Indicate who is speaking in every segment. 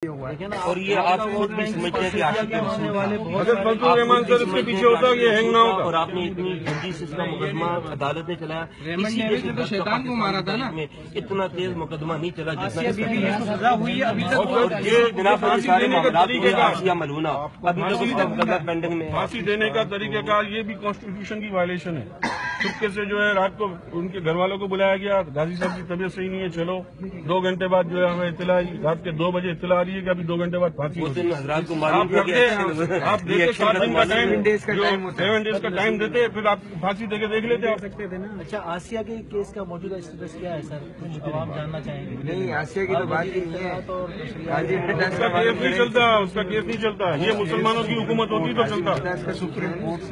Speaker 1: اور یہ آپ خود بھی سمجھتے ہیں کہ
Speaker 2: اگر فضل الرحمان سر اس کے پیچھے ہوتا یہ ہینگ نہ ہوتا.
Speaker 1: اور آپ نے اتنی جلدی سے اس کا مقدمہ عدالت نے چلایا.
Speaker 3: اسی تو شیطان کو مارا تھا نا.
Speaker 1: اتنا تیز مقدمہ نہیں چلا جتنا
Speaker 3: سزا ہوئی ہے ابھی تک.
Speaker 1: یہ جناب سارے معاملات ملونا ابھی تک پینڈنگ میں.
Speaker 2: پھانسی دینے کا طریقہ کار یہ بھی کانسٹیٹیوشن کی وائلیشن ہے. چپکے سے جو ہے رات کو ان کے گھر والوں کو بلایا گیا, غازی صاحب کی طبیعت صحیح نہیں ہے, چلو 2 گھنٹے بعد جو ہے ہمیں اطلاع آئی, رات کے 2 بجے اطلاع آ رہی ہے کہ ابھی 2 گھنٹے بعد پھانسی ہوتی ہے.
Speaker 1: حضرات کو
Speaker 2: آپ دیتے 7 دن کا ٹائم, 7 days کا ٹائم دیتے, پھر آپ پھانسی دے کے دیکھ لیتے آپ.
Speaker 4: اچھا, آسیہ کے کیس کا موجودہ اسٹیٹس کیا ہے سر؟ کچھ عوام جاننا چاہیں گے.
Speaker 3: نہیں, آسیہ کی تو بات ہی نہیں ہے.
Speaker 2: اس کا کیس نہیں چلتا, اس کا کیس نہیں چلتا. یہ مسلمانوں کی حکومت ہوتی تو چلتا.
Speaker 3: سپریم کورٹ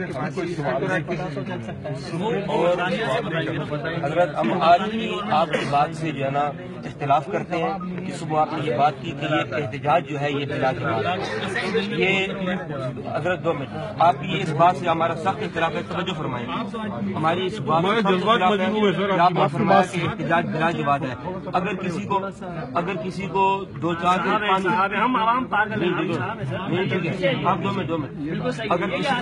Speaker 3: سے
Speaker 1: حضرت ہم آج بھی آپ کی بات سے جو ہے نا اختلاف کرتے ہیں کہ صبح آپ نے یہ بات کی کہ یہ احتجاج جو ہے یہ بلا جواب. یہ حضرت 2 منٹ آپ یہ اس بات سے ہمارا سخت اختلاف ہے, توجہ فرمائیں. ہماری اس بات میں آپ فرمایا کہ احتجاج بلا جواب ہے. اگر کسی کو 2-4 دن پانی آپ 2 منٹ اگر کسی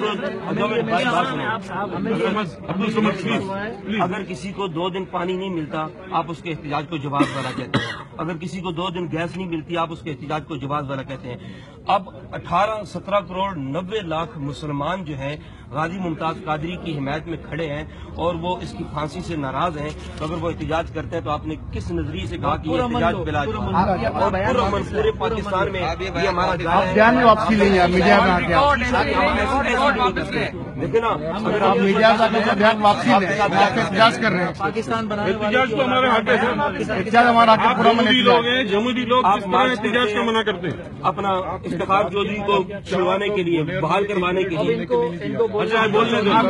Speaker 1: کو اگر کسی کو 2 دن پانی نہیں ملتا آپ اس کے احتجاج کو جواز والا کہتے ہیں. اگر کسی کو 2 دن گیس نہیں ملتی آپ اس کے احتجاج کو جواز والا کہتے ہیں. اب 17 کروڑ 90 لاکھ مسلمان جو ہیں غازی ممتاز قادری کی حمایت میں کھڑے ہیں اور وہ اس کی پھانسی سے ناراض ہیں. تو اگر وہ احتجاج کرتے ہیں تو آپ نے کس نظریے سے کہا کہ یہ احتجاج بلا جواز اور پورے پاکستان میں یہ ہمارا
Speaker 3: بیان میں واپسی لیں گے میڈیا میں آ کے.
Speaker 1: دیکھیں نا,
Speaker 3: اگر آپ میڈیا میں آ کے بیان واپسی لیں, احتجاج کر رہے ہیں.
Speaker 4: پاکستان بنانے
Speaker 2: احتجاج تو ہمارے حق ہے.
Speaker 3: احتجاج ہمارا حق ہے.
Speaker 2: جمہوری لوگ ہیں, جمہوری لوگ کس طرح احتجاج کا منع کرتے ہیں.
Speaker 1: اپنا افتخار چودھری کو چھڑوانے کے لیے, بحال کروانے کے لیے.
Speaker 2: اچھا بولنے دیں.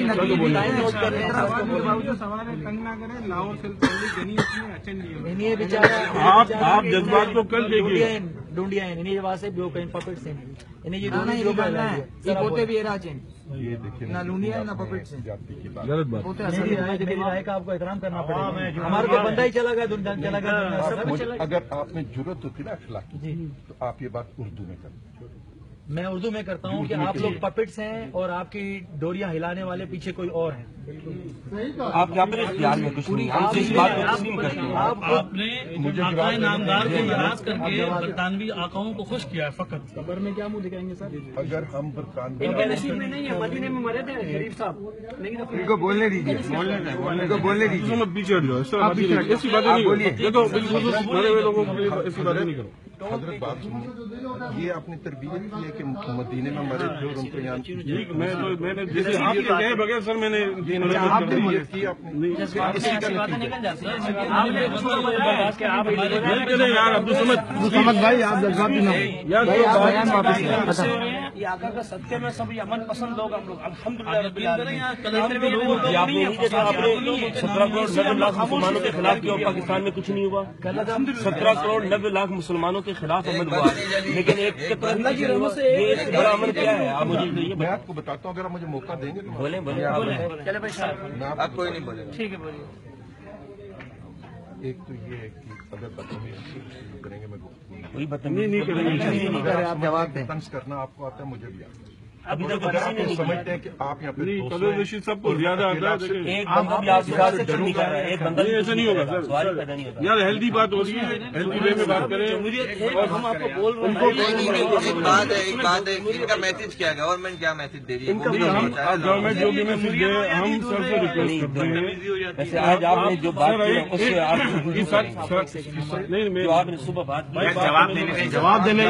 Speaker 2: آپ جذبات کو کل دیکھیے.
Speaker 4: ڈونڈیا ہے انہیں وہاں سے بیو کہیں پپٹ سے انہیں یہ دونوں
Speaker 3: یہ ہوتے بھی نہ لونڈیا نہ پپٹ سے.
Speaker 2: غلط بات.
Speaker 4: رائے کا آپ کو احترام کرنا پڑے گا. ہمارا تو بندہ ہی چلا گیا.
Speaker 5: اگر آپ میں ضرورت ہوتی نا اخلاق تو آپ یہ بات اردو میں کریں.
Speaker 4: میں اردو میں کرتا ہوں کہ آپ لوگ پپٹس ہیں اور آپ کی ڈوریاں ہلانے والے پیچھے کوئی اور ہیں.
Speaker 1: آپ کے اپنے اختیار میں کچھ نہیں, ہم سے اس بات کو تسلیم کرتے ہیں.
Speaker 6: آپ نے آقائے نامدار کو ناراض کر کے برطانوی آقاؤں کو خوش کیا ہے. فقط
Speaker 4: خبر میں کیا منہ دکھائیں گے سر؟
Speaker 5: اگر ہم برطانوی
Speaker 4: ان کے نصیب میں نہیں ہے, مدینے میں مرے تھے شریف صاحب.
Speaker 3: ان کو بولنے دیجیے, ان کو بولنے دیجیے.
Speaker 2: پیچھے ہٹ جاؤ, ایسی باتیں نہیں کرو. دیکھو بالخصوص بڑے ہوئے لوگوں کے لیے ایسی باتیں نہیں کرو.
Speaker 5: حضرت بات سنیے, یہ آپ نے تربیت کی ہے کہ مدینے میں مرے تھے اور ان کو یہاں
Speaker 2: میں نے جیسے آپ کے کہے بغیر سر میں نے
Speaker 5: تربیت کی. آپ نے
Speaker 2: یار
Speaker 3: عبدالصمد بھائی آپ جذباتی نہ
Speaker 4: یہ آقا کا صدقے میں سب امن پسند لوگ ہم لوگ الحمدللہ.
Speaker 1: آپ نے نہیں دیکھا, آپ نے 17 کروڑ 90 لاکھ مسلمانوں کے خلاف کیا اور پاکستان میں کچھ نہیں ہوا. 17 کروڑ 90 لاکھ مسلمانوں کے خلاف عمل ہوا, لیکن ایک بڑا عمل کیا ہے آپ مجھے
Speaker 5: میں آپ کو بتاتا ہوں. اگر آپ مجھے موقع دیں گے تو
Speaker 1: بولیں.
Speaker 4: چلے بھائی صاحب
Speaker 5: آپ کوئی نہیں بولے.
Speaker 4: ٹھیک ہے, بولیے.
Speaker 5: ایک تو یہ ہے کہ اگر بدتمیزی کریں گے میں
Speaker 1: کوئی بدتمیزی نہیں کریں گے.
Speaker 3: آپ جواب دیں.
Speaker 5: طنز کرنا آپ کو آتا ہے, مجھے بھی آتا ہے.
Speaker 1: ابھی تک کسی نے نہیں
Speaker 5: سمجھتے ہیں کہ آپ یہاں پہ
Speaker 2: قدر رشید سب کو زیادہ آتا ہے.
Speaker 1: ایک بندہ بھی آپ سے زیادہ ڈر نہیں کر رہا ہے. ایک بندہ
Speaker 2: ایسا نہیں ہوگا سر.
Speaker 1: سوال پیدا نہیں ہوتا.
Speaker 2: یار ہیلدی بات ہو رہی ہے, ہیلدی وے میں بات کریں. اور ہم آپ کو بول رہے ہیں
Speaker 7: ایک بات ہے ان کا میسج کیا ہے, گورنمنٹ کیا میسج دے رہی ہے.
Speaker 2: گورنمنٹ جو بھی میسج دے ہم سر سے ریکویسٹ کرتے ہیں.
Speaker 1: ویسے آج آپ نے جو بات کی اس سے
Speaker 2: نہیں
Speaker 1: جو آپ نے صبح بات کی
Speaker 3: جواب دینے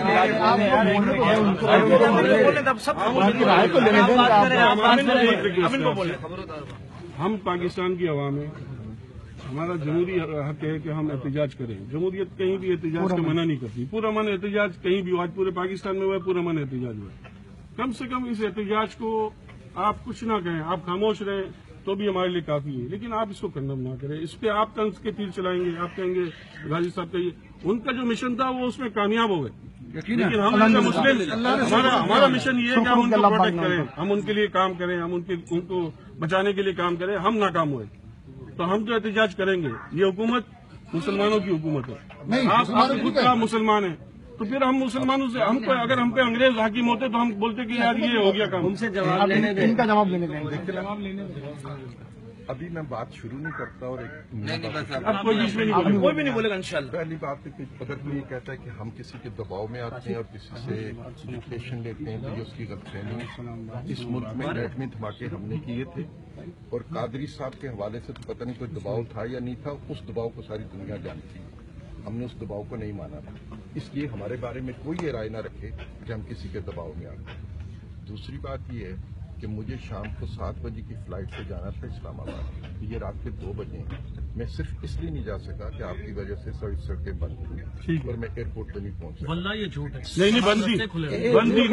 Speaker 2: ہم پاکستان کی عوام ہیں, ہمارا جمہوری حق ہے کہ ہم احتجاج کریں. جمہوریت کہیں بھی احتجاج کا منع نہیں کرتی. پورا من احتجاج کہیں بھی آج پورے پاکستان میں ہوا ہے, پورا من احتجاج ہوا ہے. کم سے کم اس احتجاج کو آپ کچھ نہ کہیں, آپ خاموش رہیں تو بھی ہمارے لیے کافی ہے. لیکن آپ اس کو کنڈم نہ کریں. اس پہ آپ طنز کے تیر چلائیں گے, آپ کہیں گے غازی صاحب کہیے ان کا جو مشن تھا وہ اس میں کامیاب ہو گئے. لیکن ہم مسلم, ہمارا مشن یہ ہے کہ ہم ان کو پروٹیکٹ کریں, ہم ان کے لیے کام کریں, ہم ان کو بچانے کے لیے کام کریں. ہم ناکام ہوئے تو ہم تو احتجاج کریں گے. یہ حکومت مسلمانوں کی حکومت ہے. آپ خود کا مسلمان ہیں, تو پھر ہم مسلمانوں سے اگر ہم پہ انگریز حاکم ہوتے تو ہم بولتے کہ یار یہ ہو گیا کام.
Speaker 3: ان سے جواب لینے دیں. ان کا جواب لینے دیں.
Speaker 5: ابھی میں بات شروع نہیں کرتا اور ایک
Speaker 7: نہیں بس
Speaker 2: اب کوئی بیچ میں نہیں
Speaker 4: کوئی بھی نہیں بولے گا انشاءاللہ.
Speaker 5: پہلی بات ہے کہ اگر کوئی یہ کہتا ہے کہ ہم کسی کے دباؤ میں آتے ہیں اور کسی سے ایجوکیشن لیتے ہیں تو یہ اس کی غلط فہمی. اس ملک میں ایٹمی دھماکے ہم نے کیے تھے اور قادری صاحب کے حوالے سے تو پتہ نہیں کوئی دباؤ تھا یا نہیں تھا. اس دباؤ کو ساری دنیا جانتی ہے. ہم نے اس دباؤ کو نہیں مانا تھا. اس لیے ہمارے بارے میں کوئی یہ رائے نہ رکھے کہ ہم کسی کے دباؤ میں آ گئے. دوسری بات یہ ہے کہ مجھے شام کو 7 بجے کی فلائٹ سے جانا تھا اسلام آباد. یہ رات کے 2 بجے ہیں. میں صرف اس لیے نہیں جا سکا کہ آپ کی وجہ سے سڑکیں بند ہوئی اور میں ایئرپورٹ پہ نہیں پہنچا.
Speaker 6: واللہ یہ جھوٹ ہے.
Speaker 2: نہیں بندی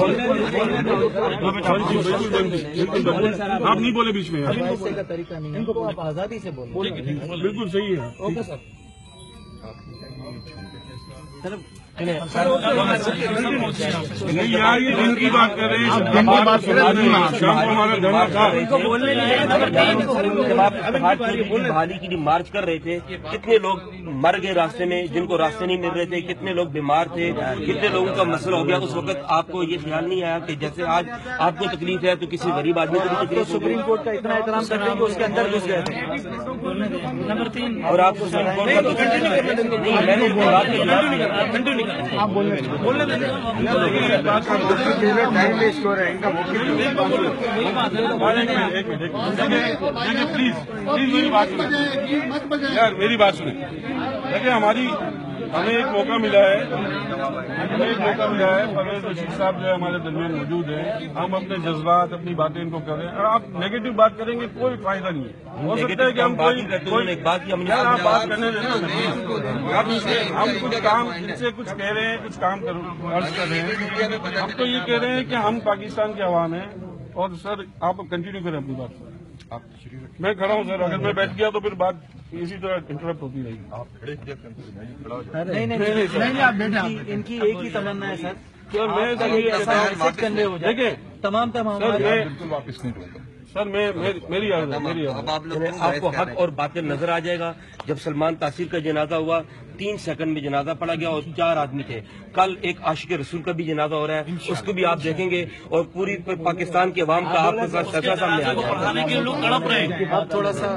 Speaker 2: بالکل آپ نہیں بولے بیچ میں.
Speaker 4: کا طریقہ نہیں ہے. ان کو آپ آزادی سے بولیں.
Speaker 2: بالکل صحیح ہے.
Speaker 4: Okay sir.
Speaker 2: یار یہ دن کی بات کر رہے ہیں. شام کو ہمارا دھرنا تھا.
Speaker 1: جب آپ بحالی کے لیے مارچ کر رہے تھے کتنے لوگ مر گئے راستے میں جن کو راستے نہیں مل رہے تھے. کتنے لوگ بیمار تھے. کتنے لوگوں کا مسئلہ ہو گیا. اس وقت آپ کو یہ خیال نہیں آیا کہ جیسے آج آپ کو تکلیف ہے تو کسی غریب آدمی کو بھی تکلیف.
Speaker 4: سپریم کورٹ کا اتنا احترام کرتے ہیں کہ اس کے اندر گھس گئے تھے.
Speaker 6: نمبر 3
Speaker 1: اور آپ سپریم کورٹ
Speaker 3: آپ بولنے ٹائم ویسٹ ہو رہا ہے. ان کا
Speaker 2: پلیز میری بات سنیں. یار میری بات سنیں. دیکھیں ہمیں ایک موقع ملا ہے. پرویز رشید صاحب جو ہے ہمارے درمیان موجود ہیں. ہم اپنے جذبات اپنی باتیں ان کو کر رہے ہیں. اور آپ نیگیٹو بات کریں گے کوئی فائدہ نہیں ہے. ہو سکتا ہے کہ ہم
Speaker 1: ایک بات کی
Speaker 2: آپ بات کرنے ہم کچھ کام ان سے کچھ کہہ رہے ہیں کچھ کام عرض کر رہے ہیں. ہم تو یہ کہہ رہے ہیں کہ ہم پاکستان کے عوام ہیں. اور سر آپ کنٹینیو کریں اپنی بات.
Speaker 5: آپ شروع رکھیں.
Speaker 2: میں کھڑا ہوں سر. اگر میں بیٹھ گیا تو پھر بات اسی طرح انٹرپٹ ہوتی رہے گی.
Speaker 5: آپ کھڑے کیا کرتے ہیں. میں کھڑا ہو جاتا
Speaker 4: نہیں ان کی ایک ہی تمنا ہے سر.
Speaker 2: دیکھیں
Speaker 4: تمام
Speaker 5: بالکل واپس نہیں دوں گا.
Speaker 2: سر میری
Speaker 1: آپ کو حق اور باطل نظر آ جائے گا. جب سلمان تاثیر کا جنازہ ہوا 3 سیکنڈ میں جنازہ پڑا گیا اور 4 آدمی تھے. کل ایک عاشق رسول کا بھی جنازہ ہو رہا ہے. اس کو بھی آپ دیکھیں گے اور پوری پاکستان کے عوام کا آپ کے ساتھ فیصلہ سامنے آ جائے
Speaker 6: کے لوگ تڑپ رہے ہیں.
Speaker 4: آپ تھوڑا سا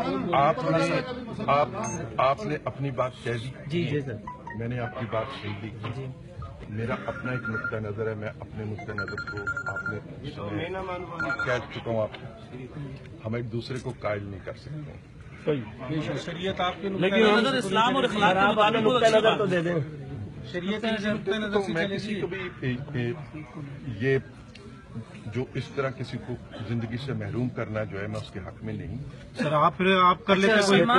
Speaker 5: آپ نے اپنی بات کہہ دی.
Speaker 4: جی سر.
Speaker 5: میں نے آپ کی بات سن لی. میرا اپنا ایک نقطہ نظر ہے. میں اپنے نقطہ نظر کو آپ نے کہہ چکا ہوں. آپ ہم ایک دوسرے کو قائل نہیں کر سکتے.
Speaker 6: شریعت آپ کے لیکن اسلام اور اخلاق
Speaker 4: نظر تو دے دیں.
Speaker 5: تو میں کسی کو بھی یہ جو اس طرح کسی کو زندگی سے محروم کرنا جو ہے میں اس کے حق میں نہیں.
Speaker 2: سر آپ کر لیتے
Speaker 5: سر جی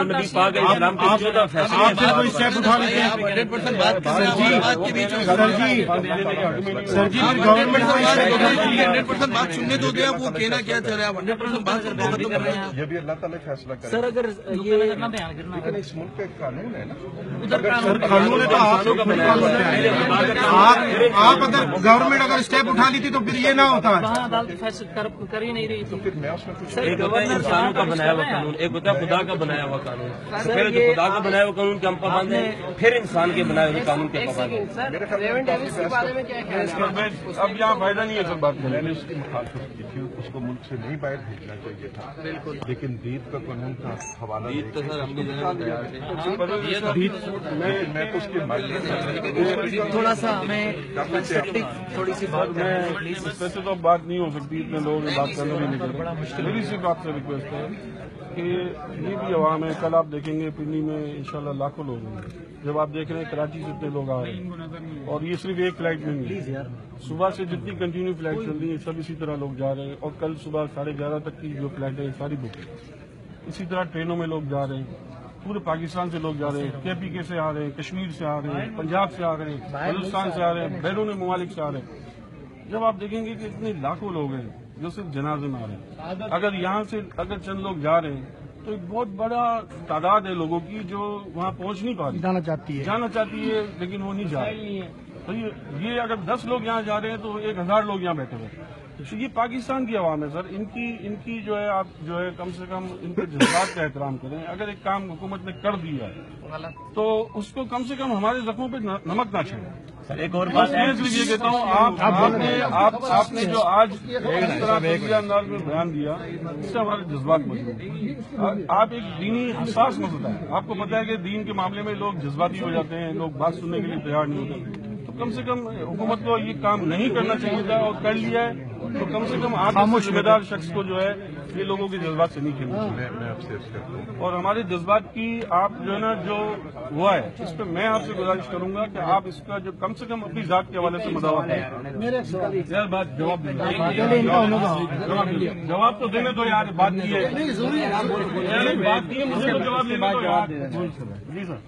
Speaker 3: گورنمنٹ 100% بات سننے دو گے. وہ کہنا کیا چل رہا ہے 100% بات
Speaker 5: یہ بھی اللہ تعالیٰ فیصلہ کرے.
Speaker 4: سر اگر
Speaker 5: لیکن اس ملک کا ایک قانون ہے نا.
Speaker 3: قانون ہے تو آپ اگر گورنمنٹ اگر اسٹیپ اٹھا لی تھی تو پھر یہ نہ ہوتا.
Speaker 4: کر ہی نہیں رہی.
Speaker 5: تو پھر میں اس میں کچھ
Speaker 1: ایک ہوتا ہے انسانوں کا بنایا ہوا قانون. ایک ہوتا ہے خدا کا بنایا ہوا قانون. پھر جو خدا کا بنایا ہوا قانون کے ہم پابند ہیں پھر انسان کے بنائے ہوئے قانون کے پابند ہیں.
Speaker 2: اب یہاں فائدہ نہیں ہے سر بات
Speaker 5: میں نے اس کی مخالفت کی تھی. اس کو ملک سے نہیں باہر بھیجنا چاہیے تھا. لیکن دید کا قانون کا حوالہ میں تو اس کے
Speaker 4: تھوڑا سا ہمیں تھوڑی سی بات
Speaker 2: ویسے تو بات نہیں ہو سکتی. اتنے لوگ بات کرنے بھی نہیں کرتے. میری صرف آپ سے ریکویسٹ ہے کہ یہ بھی عوام ہے. کل آپ دیکھیں گے پنڈی میں انشاءاللہ لاکھوں لوگ ہوں گے. جب آپ دیکھ رہے ہیں کراچی سے اتنے لوگ آ رہے ہیں اور یہ صرف ایک فلائٹ نہیں ہے. صبح سے جتنی کنٹینیو فلائٹ چل رہی ہیں سب اسی طرح لوگ جا رہے ہیں. اور کل صبح 11:30 تک کی جو فلائٹ ہے ساری بک ہے. اسی طرح ٹرینوں میں لوگ جا رہے ہیں. پورے پاکستان سے لوگ جا رہے ہیں. KPK سے آ رہے ہیں, کشمیر سے آ رہے ہیں, پنجاب سے آ رہے ہیں, بلوچستان سے آ رہے ہیں, بیرون ممالک سے آ رہے ہیں. جب آپ دیکھیں گے کہ اتنے لاکھوں لوگ ہیں جو صرف جنازے میں آ رہے ہیں. اگر یہاں سے اگر چند لوگ جا رہے ہیں تو ایک بہت بڑا تعداد ہے لوگوں کی جو وہاں پہنچ نہیں پا رہی.
Speaker 3: جانا چاہتی ہے
Speaker 2: لیکن وہ نہیں جا رہی. تو یہ اگر 10 لوگ یہاں جا رہے ہیں تو 1000 لوگ یہاں بیٹھے ہوئے ہیں. تو یہ پاکستان کی عوام ہے سر. ان کی جو ہے آپ جو ہے کم سے کم ان کے جذبات کا احترام کریں. اگر ایک کام حکومت نے کر دیا ہے تو اس کو کم سے کم ہمارے زخموں پہ نمک نہ چھڑے.
Speaker 4: ایک اور
Speaker 2: بس میں اس لیے کہتا ہوں آپ نے جو آج اس طرح تجزیہ انداز میں بیان دیا اس سے ہمارے جذبات مضبوط. آپ ایک دینی حساس مسئلہ ہے. آپ کو پتا ہے کہ دین کے معاملے میں لوگ جذباتی ہو جاتے ہیں, لوگ بات سننے کے لیے تیار نہیں ہوتے. تو کم سے کم حکومت کو یہ کام نہیں کرنا چاہیے تھا, اور کر لیا ہے تو کم سے کم آپ ذمہ دار شخص کو جو ہے یہ لوگوں کے جذبات سے نہیں کھیلنا چاہیے.
Speaker 5: میں آپ سے عرض کرتا ہوں
Speaker 2: اور ہمارے جذبات کی آپ جو ہے نا جو ہوا ہے اس پہ میں آپ سے گزارش کروں گا کہ آپ اس کا جو کم سے کم اپنی ذات کے حوالے سے مداوع کریں. یار بات جواب جواب تو دینے دو یار. بات کی ہے بات کی ہے مجھے تو جواب دینے دو یار. جی سر.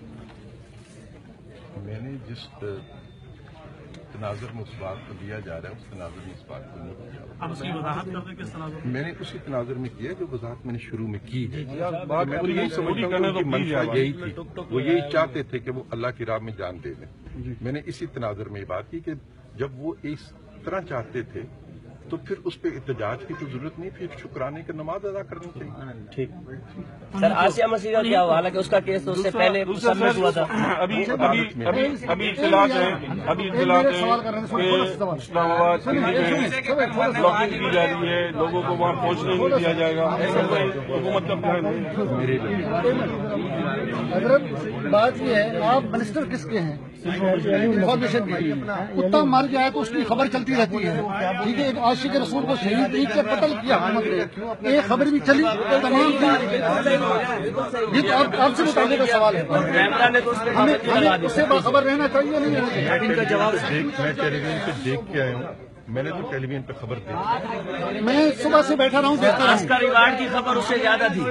Speaker 5: میں نے جس تناظر میں اس بات کو دیا جا رہا ہے اس تناظر میں اس بات کو نہیں کیا.
Speaker 6: آپ اس کی وضاحت کر دیں کس تناظر
Speaker 5: میں نے اسی تناظر میں کیا جو وضاحت میں نے شروع میں کی ہے.
Speaker 2: بات
Speaker 5: میں تو یہی سمجھتا ہوں کہ منشا یہی تھی, وہ یہی چاہتے تھے کہ وہ اللہ کی راہ میں جان دے دیں. میں نے اسی تناظر میں یہ بات کی کہ جب وہ اس طرح چاہتے تھے تو پھر اس پہ احتجاج کی تو ضرورت نہیں, پھر شکرانے کا نماز ادا کرنی چاہیے.
Speaker 4: ٹھیک سر. آسیہ مسیح کا کیا ہوا؟ حالانکہ اس کا کیس تو اس سے پہلے سبمٹ ہوا تھا.
Speaker 2: ابھی اطلاعات ہیں کہ اسلام آباد بلاکنگ کی جا رہی ہے, لوگوں کو وہاں پہنچنے نہیں دیا جائے گا. حکومت کا پلان
Speaker 8: حضرت بات یہ ہے آپ منسٹر کس کے ہیں انفارمیشن کی. کتا مر گیا ہے تو اس کی خبر چلتی رہتی ہے. ٹھیک ہے, ایک عاشق رسول کو شہید عید سے قتل کیا حکومت نے, ایک خبر بھی چلی تمام کی. یہ تو آپ سے متعلق کا سوال ہے. ہمیں اس سے باخبر رہنا چاہیے نہیں رہنا چاہیے.
Speaker 5: میں ٹیلی ویژن پہ دیکھ کے آیا ہوں. میں نے تو ٹیلی ویژن پہ خبر دی.
Speaker 8: میں صبح سے بیٹھا رہا ہوں دیکھتا رہا ہوں.
Speaker 4: کا ریوارڈ کی خبر اس سے زیادہ تھی.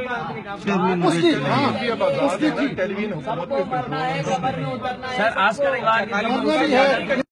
Speaker 8: اس کی
Speaker 5: ٹیلی ویژن حکومت کے
Speaker 4: سر آج کا ریوارڈ کی خبر
Speaker 8: ہے